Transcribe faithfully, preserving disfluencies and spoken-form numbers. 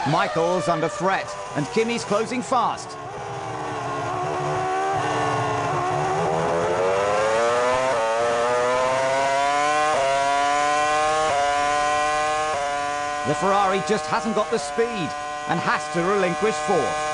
Michael's under threat, and Kimi's closing fast. The Ferrari just hasn't got the speed and has to relinquish fourth.